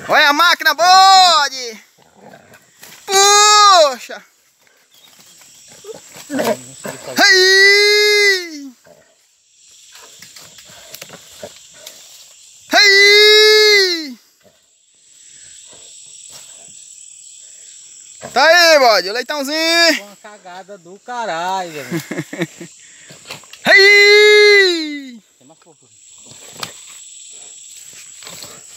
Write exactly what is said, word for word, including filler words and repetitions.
Olha a máquina, bode! Puxa! Aí! Aí! Tá aí, bode, o leitãozinho! Uma cagada do caralho, velho. Aí! Tem mais pouco.